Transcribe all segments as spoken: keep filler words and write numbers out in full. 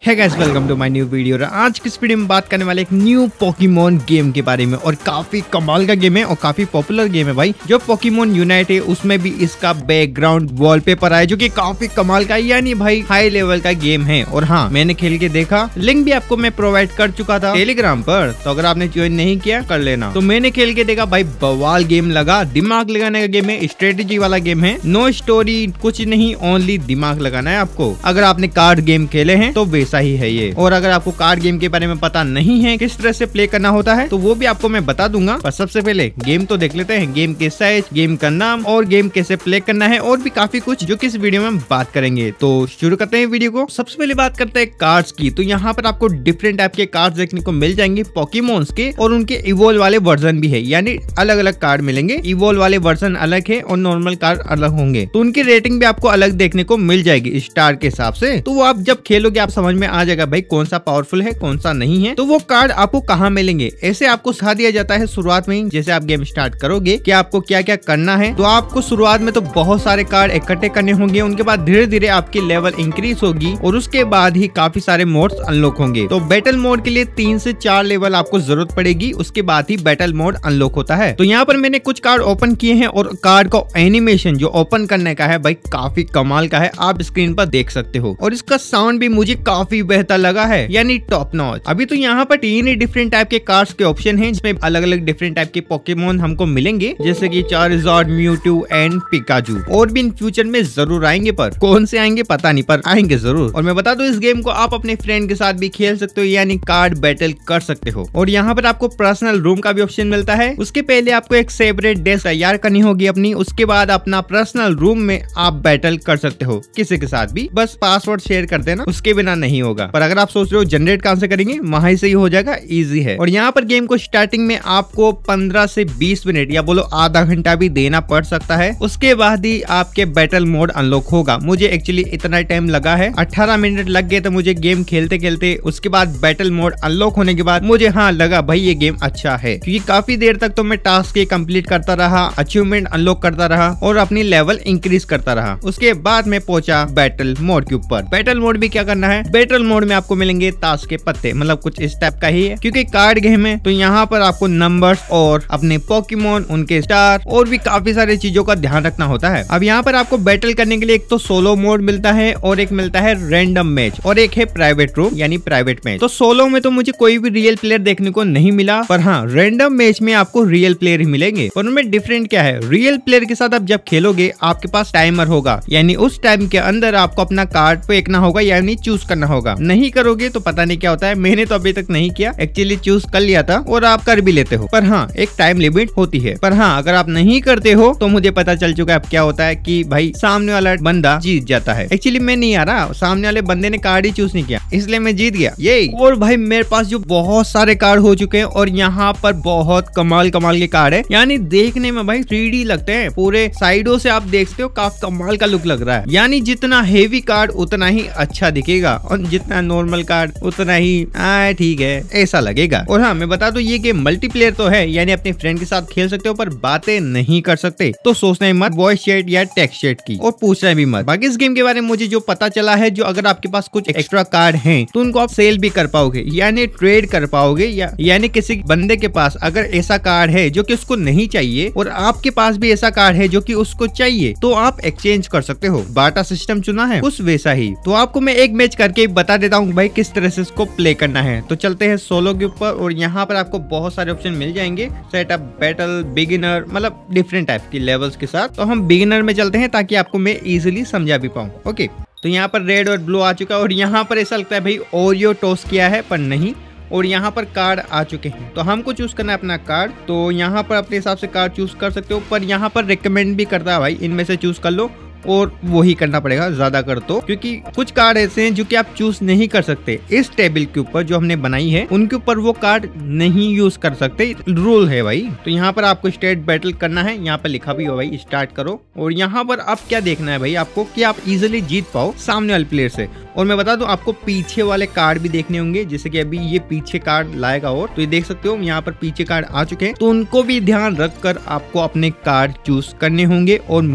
है guys, welcome to my new video. आज की इस वीडियो में बात करने वाले एक न्यू पोकेमॉन गेम के बारे में, और काफी कमाल का गेम है और काफी पॉपुलर गेम है भाई। जो पोकेमॉन यूनाइट है उसमें भी इसका बैकग्राउंड वॉलपेपर आया जो कि काफी कमाल का, यानी भाई हाई लेवल का गेम है। और हाँ, मैंने खेल के देखा, लिंक भी आपको मैं प्रोवाइड कर चुका था टेलीग्राम पर, तो अगर आपने ज्वाइन नहीं किया कर लेना। तो मैंने खेल के देखा भाई, बवाल गेम लगा। दिमाग लगाने का गेम है, स्ट्रेटेजी वाला गेम है, नो स्टोरी कुछ नहीं, ओनली दिमाग लगाना है आपको। अगर आपने कार्ड गेम खेले हैं तो वैसा ही है ये। और अगर आपको कार्ड गेम के बारे में पता नहीं है किस तरह से प्ले करना होता है तो वो भी आपको मैं बता दूंगा। पर सबसे पहले गेम तो देख लेते हैं, गेम के साइज, गेम का नाम और गेम कैसे प्ले करना है, और भी काफी कुछ जो कि इस वीडियो में हम बात करेंगे। तो शुरू करते हैं वीडियो को। सबसे पहले बात करते हैं कार्ड्स की। तो यहाँ पर आपको डिफरेंट टाइप के कार्ड्स देखने को मिल जाएंगे पोकेमॉन्स के, और उनके इवोल्व वाले वर्जन भी है, यानी अलग अलग कार्ड मिलेंगे। इवोल्व वाले वर्जन अलग है और नॉर्मल कार्ड अलग होंगे, तो उनकी रेटिंग भी आपको अलग देखने को मिल जाएगी स्टार के हिसाब से। तो वो आप जब खेलोगे आप समझ में आ जाएगा भाई कौन सा पावरफुल है कौन सा नहीं है। तो वो कार्ड आपको कहाँ मिलेंगे, ऐसे आपको सिखा दिया जाता है शुरुआत में ही। जैसे आप गेम स्टार्ट करोगे कि आपको क्या क्या करना है, तो आपको शुरुआत में तो बहुत सारे कार्ड इकट्ठे करने होंगे। उनके बाद धीरे धीरे आपकी लेवल इंक्रीज होगी और उसके बाद ही काफी सारे मोड्स अनलॉक होंगे। तो बैटल मोड के लिए तीन से चार लेवल आपको जरूरत पड़ेगी, उसके बाद ही बैटल मोड अनलॉक होता है। तो यहाँ पर मैंने कुछ कार्ड ओपन किए हैं, और कार्ड का एनिमेशन जो ओपन करने का है भाई काफी कमाल का है, आप स्क्रीन पर देख सकते हो। और इसका साउंड भी मुझे काफी बेहतर लगा है, यानी टॉप नॉच। अभी तो यहाँ पर तीन ही डिफरेंट टाइप के कार्ड्स के ऑप्शन हैं, जिसमें अलग अलग डिफरेंट टाइप के पोकेमॉन हमको मिलेंगे, जैसे कि चार्जर्ड, म्यूटू एंड पिकाचू। और भी इन फ्यूचर में जरूर आएंगे, पर कौन से आएंगे पता नहीं, पर आएंगे जरूर। और मैं बता दूं, इस गेम को आप अपने फ्रेंड के साथ भी खेल सकते हो, यानी कार्ड बैटल कर सकते हो। और यहाँ पर आपको पर्सनल रूम का भी ऑप्शन मिलता है। उसके पहले आपको एक सेपरेट डेस्क तैयार करनी होगी अपनी, उसके बाद अपना पर्सनल रूम में आप बैटल कर सकते हो किसी के साथ भी। बस पासवर्ड शेयर कर देना, उसके बिना नहीं होगा। पर अगर आप सोच रहे हो जनरेट कहां से करेंगे, वहीं से ही हो जाएगा, इजी है। और यहाँ पर गेम को स्टार्टिंग में आपको पंद्रह से बीस मिनट या बोलो आधा घंटा भी देना पड़ सकता है, उसके बाद ही आपके बैटल मोड अनलॉक होगा। मुझे एक्चुअली इतना टाइम लगा है, अठारह मिनट लग गए थे मुझे गेम खेलते खेलते। उसके बाद बैटल मोड अनलॉक होने के बाद मुझे हाँ लगा भाई ये गेम अच्छा है, क्योंकि काफी देर तक तो मैं टास्क कंप्लीट करता रहा, अचीवमेंट अनलॉक करता रहा और अपनी लेवल इंक्रीज करता रहा। उसके बाद मैं पहुंचा बैटल मोड के ऊपर। बैटल मोड भी क्या करना है, बैटल मोड में आपको मिलेंगे ताश के पत्ते, मतलब कुछ इस टाइप का ही है, क्योंकि कार्ड गेम है। तो यहाँ पर आपको नंबर्स और अपने पोकेमॉन, उनके स्टार और भी काफी सारी चीजों का ध्यान रखना होता है। अब यहाँ पर आपको बैटल करने के लिए एक तो सोलो मोड मिलता है, और एक मिलता है रैंडम मैच, और एक है प्राइवेट रूम यानी प्राइवेट मैच। तो सोलो में तो मुझे कोई भी रियल प्लेयर देखने को नहीं मिला, पर हाँ रैंडम मैच में आपको रियल प्लेयर ही मिलेंगे। और उनमें डिफरेंट क्या है, रियल प्लेयर के साथ आप जब खेलोगे आपके पास टाइमर होगा, यानी उस टाइम के अंदर आपको अपना कार्ड फेंकना होगा, यानी चूज करना होगा। नहीं करोगे तो पता नहीं क्या होता है। मैंने तो अभी तक नहीं किया, एक्चुअली चूज कर लिया था, और आप कर भी लेते हो, पर हाँ एक टाइम लिमिट होती है। पर हाँ अगर आप नहीं करते हो तो मुझे पता चल चुका है अब क्या होता है, कि भाई सामने वाला बंदा जीत जाता है। एक्चुअली मैं नहीं आ रहा, सामने वाले बंदे ने कार्ड ही चूज नहीं किया, इसलिए मैं जीत गया ये। और भाई मेरे पास जो बहुत सारे कार्ड हो चुके हैं, और यहाँ पर बहुत कमाल कमाल के कार्ड है, यानी देखने में भाई थ्री डी लगते हैं पूरे साइडों से, आप देखते हो काफी कमाल का लुक लग रहा है। यानी जितना हेवी कार्ड उतना ही अच्छा दिखेगा, और जितना नॉर्मल कार्ड उतना ही ठीक है ऐसा लगेगा। और हाँ मैं बता दूं, ये गेम मल्टीप्लेयर तो है, यानी अपने फ्रेंड के साथ खेल सकते हो, पर बातें नहीं कर सकते। तो सोचना ही मत वॉइस चैट या टेक्स्ट चैट की, और पूछना भी मत। बाकी इस गेम के बारे में मुझे जो पता चला है, जो अगर आपके पास कुछ एक्स्ट्रा कार्ड हैं तो उनको आप सेल भी कर पाओगे, यानी ट्रेड कर पाओगे, या यानी किसी बंदे के पास अगर ऐसा कार्ड है जो कि उसको नहीं चाहिए, और आपके पास भी ऐसा कार्ड है जो कि उसको चाहिए, तो आप एक्सचेंज कर सकते हो। बाटा सिस्टम चुना है कुछ वैसा ही। तो आपको मैं एक मैच करके बता देता हूँ भाई किस तरह से इसको प्ले करना है। तो चलते हैं सोलो के ऊपर, और यहाँ पर आपको बहुत सारे ऑप्शन मिल जाएंगे, सेटअप, बैटल, बिगिनर, मतलब डिफरेंट टाइप की लेवल्स के साथ। तो हम बिगिनर में चलते हैं ताकि आपको मैं इजिली समझा भी पाऊँ। ओके, तो यहाँ पर रेड और ब्लू आ चुका है, और यहाँ पर ऐसा लगता है भाई ओरियो टॉस किया है, पर नहीं। और यहाँ पर कार्ड आ चुके हैं, तो हमको चूज करना है अपना कार्ड। तो यहाँ पर अपने हिसाब से कार्ड चूज कर सकते हो, पर यहाँ पर रिकमेंड भी करता है भाई इनमें से चूज कर लो, और वही करना पड़ेगा ज्यादा कर तो, क्योंकि कुछ कार्ड ऐसे हैं जो कि आप चूज नहीं कर सकते। इस टेबल के ऊपर जो हमने बनाई है उनके ऊपर वो कार्ड नहीं यूज कर सकते, रूल है भाई। तो यहाँ पर आपको स्टेट बैटल करना है, यहाँ पर लिखा भी हो भाई स्टार्ट करो। और यहाँ पर अब क्या देखना है भाई आपको, कि आप इजिली जीत पाओ सामने वाले प्लेयर से। और मैं बता दूं आपको पीछे वाले कार्ड भी देखने होंगे, जैसे कि अभी ये पीछे कार्ड लाएगा, और तो ये देख सकते हो यहाँ पर पीछे कार्ड आ चुके हैं, तो उनको भी ध्यान रख कर आपको अपने कार्ड चूज करने होंगे और मूव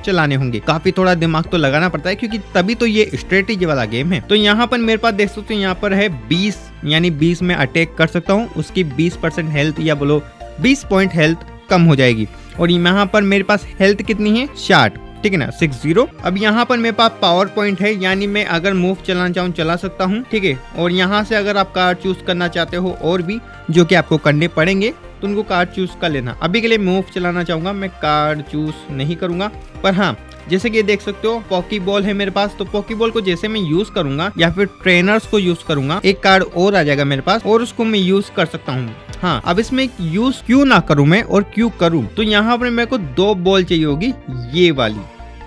चलाने होंगे। काफी थोड़ा दिमाग तो लगाना पड़ता है क्योंकि तभी तो ये स्ट्रेटेजी वाला गेम है। तो यहाँ पर मेरे पास देख सकते हो यहाँ पर है बीस, यानी बीस में अटैक कर सकता हूँ, उसकी बीस परसेंट हेल्थ या बोलो बीस पॉइंट हेल्थ कम हो जाएगी। और यहाँ पर मेरे पास हेल्थ कितनी है, साठ, ठीक है ना, सिक्स जीरो। अब यहाँ पर मेरे पास पावर पॉइंट है, यानी मैं अगर मूव चलाना चाहूँ चला सकता हूँ, ठीक है। और यहाँ से अगर आप कार्ड चूज करना चाहते हो और भी जो कि आपको करने पड़ेंगे तो उनको कार्ड चूज कर लेना। अभी के लिए मूव चलाना चाहूंगा, मैं कार्ड चूज नहीं करूंगा। पर हाँ, जैसे कि देख सकते हो पॉकी बॉल है मेरे पास, तो पॉकी बॉल को जैसे मैं यूज करूंगा या फिर ट्रेनर्स को यूज करूंगा, एक कार्ड और आ जाएगा मेरे पास और उसको मैं यूज कर सकता हूँ। हाँ, अब इसमें यूज क्यों ना करूं मैं और क्यों करूं, तो यहाँ पर मेरे को दो बॉल चाहिए होगी, ये वाली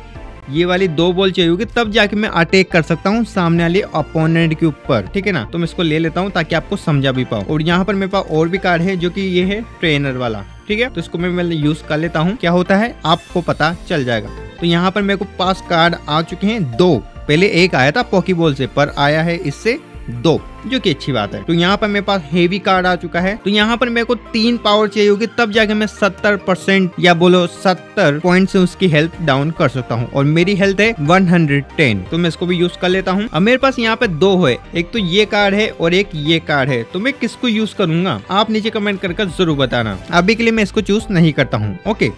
ये वाली दो बॉल चाहिए होगी, तब जाके मैं अटैक कर सकता हूँ सामने वाले अपोनेंट के ऊपर, ठीक है ना। तो मैं इसको ले लेता हूँ ताकि आपको समझा भी पाओ। और यहाँ पर मेरे पास और भी कार्ड है जो कि ये है ट्रेनर वाला, ठीक है। तो इसको मैं मैं यूज कर लेता हूँ, क्या होता है आपको पता चल जाएगा। तो यहाँ पर मेरे को पांच कार्ड आ चुके हैं, दो, पहले एक आया था पॉकी बॉल से, पर आया है इससे दो, जो कि अच्छी बात है। तो यहाँ पर मेरे पास हेवी कार्ड आ चुका है। तो यहाँ पर मेरे को तीन पावर चाहिए होगी, तब जाके मैं सत्तर परसेंट या बोलो सत्तर पॉइंट से उसकी हेल्थ डाउन कर सकता हूँ। और मेरी हेल्थ है एक सौ दस, तो मैं इसको भी यूज कर लेता हूँ। अब मेरे पास यहाँ पे दो है, एक तो ये कार्ड है और एक ये कार्ड है, तो मैं किसको यूज करूंगा आप नीचे कमेंट करके जरूर बताना। अभी के लिए मैं इसको चूज नहीं करता हूँ, ओके।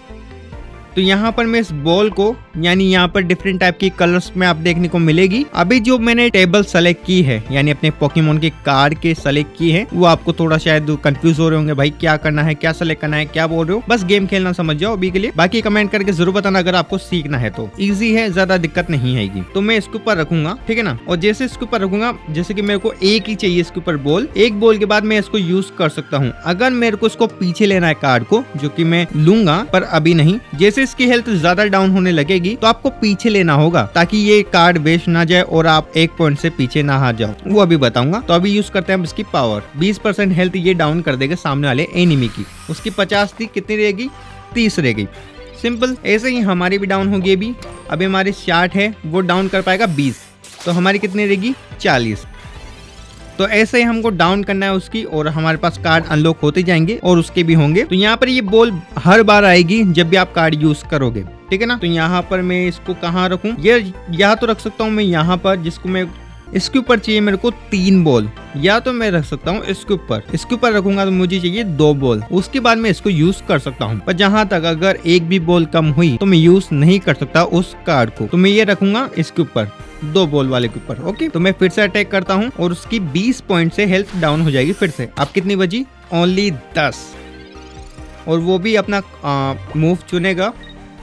तो यहाँ पर मैं इस बॉल को, यानी यहाँ पर डिफरेंट टाइप की कलर्स में आप देखने को मिलेगी। अभी जो मैंने टेबल सेलेक्ट की है, यानी अपने पोकेमोन के कार्ड के सेलेक्ट की है, वो आपको थोड़ा शायद कंफ्यूज हो रहे होंगे, भाई क्या करना है, क्या सेलेक्ट करना है, क्या बोल रहे हो। बस गेम खेलना समझ जाओ अभी के लिए, बाकी कमेंट करके जरूर बताना अगर आपको सीखना है तो। इजी है, ज्यादा दिक्कत नहीं आएगी। तो मैं इसके ऊपर रखूंगा, ठीक है ना। और जैसे इसके ऊपर रखूंगा, जैसे की मेरे को एक ही चाहिए इसके ऊपर बॉल, एक बॉल के बाद मैं इसको यूज कर सकता हूँ। अगर मेरे को इसको पीछे लेना है कार्ड को, जो की मैं लूंगा पर अभी नहीं, जैसे इसकी हेल्थ ज्यादा डाउन होने लगेगी तो आपको पीछे लेना होगा ताकि ये कार्ड वेस्ट ना जाए और आप एक पॉइंट से पीछे ना हार जाओ, वो अभी बताऊंगा। तो अभी यूज करते हैं इसकी पावर, बीस परसेंट हेल्थ ये डाउन कर देगा सामने वाले एनिमी की। उसकी पचास थी, कितनी रहेगी, तीस रहेगी। सिंपल, ऐसे ही हमारी भी डाउन होगी। अभी अभी हमारी साठ है, वो डाउन कर पाएगा बीस, तो हमारी कितनी रहेगी, चालीस। तो ऐसे ही हमको डाउन करना है उसकी, और हमारे पास कार्ड अनलॉक होते जाएंगे और उसके भी होंगे। तो यहाँ पर ये बॉल हर बार आएगी जब भी आप कार्ड यूज करोगे, ठीक है ना। तो यहाँ पर मैं इसको कहाँ रखूं, ये यहाँ तो रख सकता हूँ मैं यहाँ पर, जिसको मैं इसके ऊपर चाहिए मेरे को तीन बॉल, या तो मैं रख सकता हूँ इसके ऊपर। इसके ऊपर रखूंगा तो मुझे चाहिए दो बॉल, उसके बाद मैं इसको यूज कर सकता हूँ। पर जहां तक अगर एक भी बॉल कम हुई तो मैं यूज नहीं कर सकता उस कार्ड को। तो मैं ये रखूंगा इसके ऊपर, दो बॉल वाले के ऊपर, ओके। तो मैं फिर से अटैक करता हूँ और उसकी बीस पॉइंट से हेल्थ डाउन हो जाएगी फिर से। अब कितनी बची, ओनली दस, और वो भी अपना मूव चुनेगा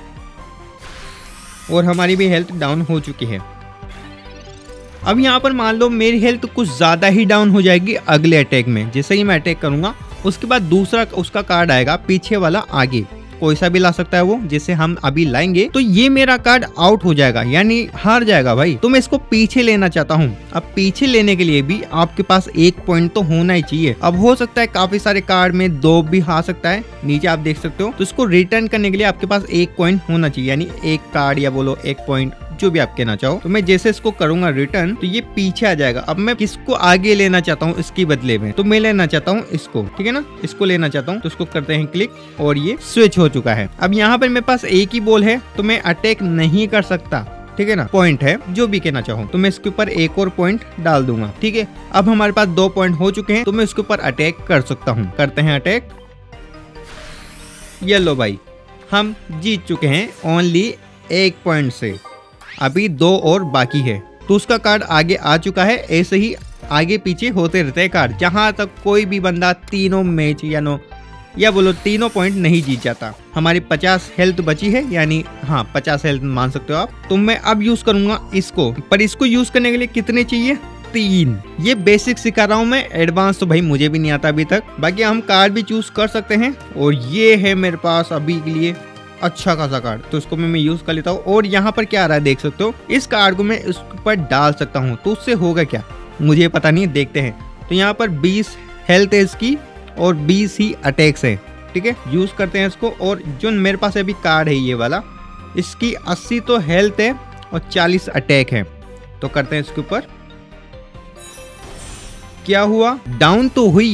और हमारी भी हेल्थ डाउन हो चुकी है। अब यहाँ पर मान लो मेरी हेल्थ कुछ ज्यादा ही डाउन हो जाएगी अगले अटैक में। जैसे ही मैं अटैक करूंगा उसके बाद दूसरा उसका कार्ड आएगा, पीछे वाला आगे, कोई सा भी ला सकता है वो, जैसे हम अभी लाएंगे तो ये मेरा कार्ड आउट हो जाएगा, यानी हार जाएगा भाई। तो मैं इसको पीछे लेना चाहता हूँ। अब पीछे लेने के लिए भी आपके पास एक पॉइंट तो होना ही चाहिए। अब हो सकता है काफी सारे कार्ड में दो भी आ सकता है, नीचे आप देख सकते हो। तो इसको रिटर्न करने के लिए आपके पास एक पॉइंट होना चाहिए, यानी एक कार्ड या बोलो एक पॉइंट, जो भी आप कहना चाहो। तो मैं जैसे इसको करूंगा रिटर्न तो ये पीछे आ जाएगा। अब मैं किसको आगे लेना चाहता हूँ इसकी बदले में, तो मैं लेना चाहता हूँ इसको, ठीक है ना, इसको लेना चाहता हूँ। तो इसको करते हैं क्लिक और ये स्विच हो चुका है। अब यहाँ पर मेरे पास एक ही बॉल है तो मैं अटैक नहीं कर सकता, ठीक है ना, पॉइंट है, जो भी कहना चाहूँ। तो मैं इसके ऊपर एक और पॉइंट डाल दूंगा, ठीक है। अब हमारे पास दो पॉइंट हो चुके हैं तो मैं इसके ऊपर अटैक कर सकता हूँ। करते हैं अटैक, ये लो भाई, हम जीत चुके हैं ओनली एक पॉइंट से। अभी दो और बाकी है, तो उसका कार्ड आगे आ चुका है। ऐसे ही आगे पीछे होते रहते हैं कार्ड, जहां तक कोई भी बंदा तीनों मैच या नो या बोलो तीनों पॉइंट नहीं जीत जाता। हमारी पचास हेल्थ बची है, यानी हाँ पचास हेल्थ मान सकते हो आप। तो मैं अब यूज करूंगा इसको, पर इसको यूज करने के लिए कितने चाहिए, तीन। ये बेसिक सिखा रहा हूँ मैं, एडवांस तो भाई मुझे भी नहीं आता अभी तक। बाकी हम कार्ड भी चूज कर सकते हैं, और ये है मेरे पास अभी के लिए अच्छा खासा कार्ड, तो इसको मैं, मैं यूज कर लेता हूँ। और यहाँ पर क्या आ रहा है देख सकते हो, इस कार्ड को मैं इस पर डाल सकता हूँ, तो उससे होगा क्या मुझे पता नहीं, देखते हैं। तो यहाँ पर बीस हेल्थ है इसकी और बीस ही अटैक्स है, ठीक है। यूज करते हैं इसको, और जो मेरे पास अभी कार्ड है ये वाला, इसकी अस्सी तो हेल्थ है और चालीस अटैक है। तो करते हैं इसके ऊपर, क्या हुआ, डाउन तो हुई है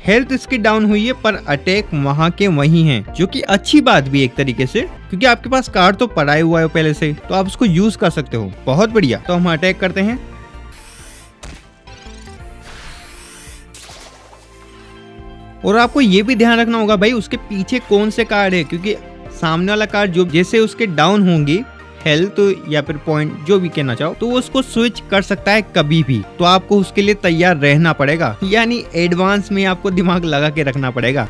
हेल्थ इसकी डाउन हुई है पर अटैक वहाँ के वही हैं, जो कि अच्छी बात भी एक तरीके से, क्योंकि आपके पास कार्ड तो पड़ा ही हुआ है पहले से, तो आप उसको यूज कर सकते हो। बहुत बढ़िया। तो हम अटैक करते हैं। और आपको ये भी ध्यान रखना होगा भाई उसके पीछे कौन से कार्ड है, क्योंकि सामने वाला कार्ड जो जैसे उसके डाउन होंगी हेल्थ या फिर पॉइंट जो भी कहना चाहो, तो वो उसको स्विच कर सकता है कभी भी। तो आपको उसके लिए तैयार रहना पड़ेगा, यानी एडवांस में आपको दिमाग लगा के रखना पड़ेगा।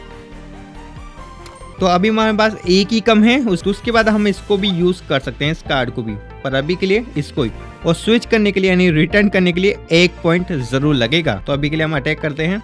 तो अभी हमारे पास एक ही कम है, उसके बाद हम इसको भी यूज कर सकते हैं, इस कार्ड को भी, पर अभी के लिए इसको ही। और स्विच करने के लिए यानी रिटर्न करने के लिए एक पॉइंट जरूर लगेगा। तो अभी के लिए हम अटैक करते हैं।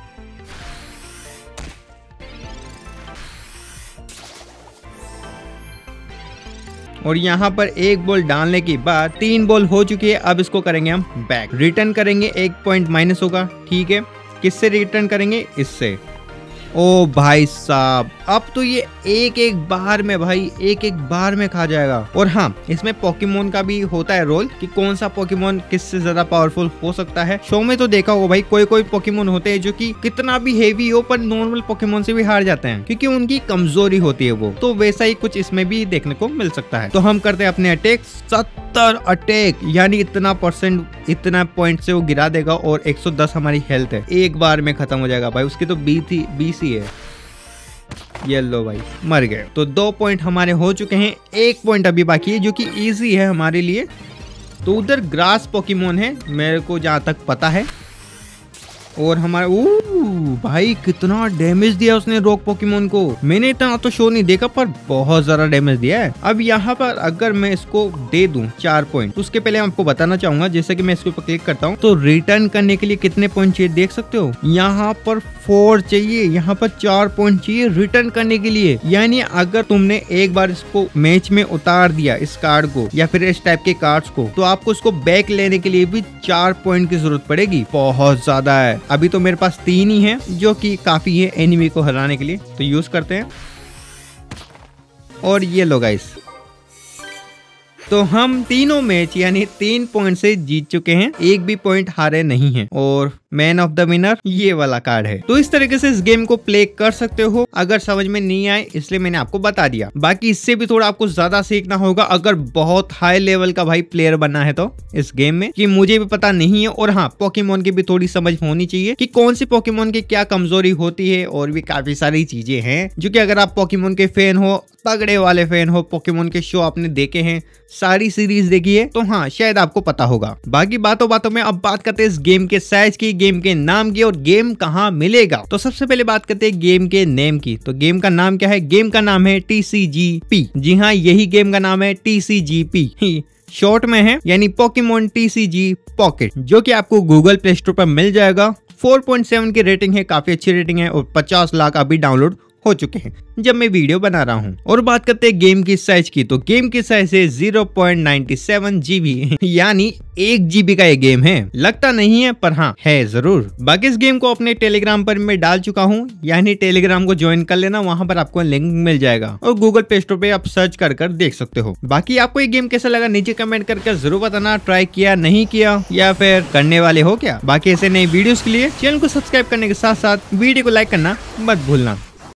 और यहाँ पर एक बॉल डालने के बाद तीन बॉल हो चुकी है। अब इसको करेंगे हम बैक, रिटर्न करेंगे, एक पॉइंट माइनस होगा। ठीक है, किससे रिटर्न करेंगे? इससे। ओ भाई साहब, अब तो ये एक एक बार में भाई एक एक बार में खा जाएगा। और हाँ, इसमें पोकेमोन का भी होता है रोल कि कौन सा पोकेमोन किससे ज्यादा पावरफुल हो सकता है। शो में तो देखा होगा भाई, कोई कोई पोकेमोन होते हैं जो कि कितना भी हेवी हो पर नॉर्मल पोकेमोन से भी हार जाते हैं, क्योंकि उनकी कमजोरी होती है वो। तो वैसा ही कुछ इसमें भी देखने को मिल सकता है। तो हम करते हैं अपने अटैक, सत्तर अटैक, यानी इतना परसेंट, इतना पॉइंट से वो गिरा देगा। और एक सौ दस हमारी हेल्थ है, एक बार में खत्म हो जाएगा भाई। उसकी तो बीस ही बीस ही है। ये लो भाई, मर गए। तो दो पॉइंट हमारे हो चुके हैं, एक पॉइंट अभी बाकी है जो कि इजी है हमारे लिए। तो उधर ग्रास पोकेमोन है मेरे को जहां तक पता है। और हमारा ओह भाई कितना डैमेज दिया उसने रॉक पोकेमोन को। मैंने इतना तो शो नहीं देखा पर बहुत ज्यादा डैमेज दिया है। अब यहाँ पर अगर मैं इसको दे दूं चार पॉइंट, तो उसके पहले आपको बताना चाहूंगा, जैसे कि मैं इसके ऊपर क्लिक करता हूँ तो रिटर्न करने के लिए कितने पॉइंट चाहिए देख सकते हो। यहाँ पर फोर चाहिए, यहाँ पर चार पॉइंट चाहिए रिटर्न करने के लिए। यानी अगर तुमने एक बार इसको मैच में उतार दिया इस कार्ड को या फिर इस टाइप के कार्ड्स को, तो आपको इसको बैक लेने के लिए भी चार पॉइंट की जरूरत पड़ेगी। बहुत ज्यादा है। अभी तो मेरे पास तीन ही है, जो कि काफी है एनिमी को हराने के लिए। तो यूज करते हैं। और ये लो गाइस, तो हम तीनों मैच यानी तीन पॉइंट से जीत चुके हैं, एक भी पॉइंट हारे नहीं हैं। और मैन ऑफ द विनर ये वाला कार्ड है। तो इस तरीके से इस गेम को प्ले कर सकते हो। अगर समझ में नहीं आए इसलिए मैंने आपको बता दिया। बाकी इससे भी थोड़ा आपको ज्यादा सीखना होगा अगर बहुत हाई लेवल का भाई प्लेयर बनना है तो इस गेम में, कि मुझे भी पता नहीं है। और हाँ, पोकेमोन की भी थोड़ी समझ होनी चाहिए कि कौन सी पोकेमोन की क्या कमजोरी होती है। और भी काफी सारी चीजें हैं जो कि अगर आप पोकेमोन के फैन हो, तगड़े वाले फैन हो, पोकेमोन के शो आपने देखे हैं, सारी सीरीज देखी है, तो हाँ शायद आपको पता होगा। बाकी बातों बातों में अब बात करते हैं इस गेम के साइज की, गेम के नाम की और गेम कहाँ मिलेगा। तो सबसे पहले बात करते हैं गेम के नेम की। तो गेम का नाम क्या है? गेम का नाम है टी सी जी पी। जी हाँ, यही गेम का नाम है T C G P, short में है, यानी Pokemon T C G pocket, जो कि आपको गूगल प्ले स्टोर पर मिल जाएगा। फोर पॉइंट सेवन की रेटिंग है, काफी अच्छी रेटिंग है। और पचास लाख अभी डाउनलोड हो चुके हैं जब मैं वीडियो बना रहा हूँ। और बात करते हैं गेम की साइज की। तो गेम की साइज है zero point nine seven G B, यानी एक जीबी का ये गेम है। लगता नहीं है पर हाँ है जरूर। बाकी इस गेम को अपने टेलीग्राम पर मैं डाल चुका हूँ, यानी टेलीग्राम को ज्वाइन कर लेना, वहां पर आपको लिंक मिल जाएगा। और गूगल प्ले स्टोर पे आप सर्च कर कर देख सकते हो। बाकी आपको ये गेम कैसा लगा नीचे कमेंट करके जरूर बताना। ट्राई किया, नहीं किया, या फिर करने वाले हो क्या? बाकी ऐसे नई वीडियोस के लिए चैनल को सब्सक्राइब करने के साथ साथ वीडियो को लाइक करना मत भूलना।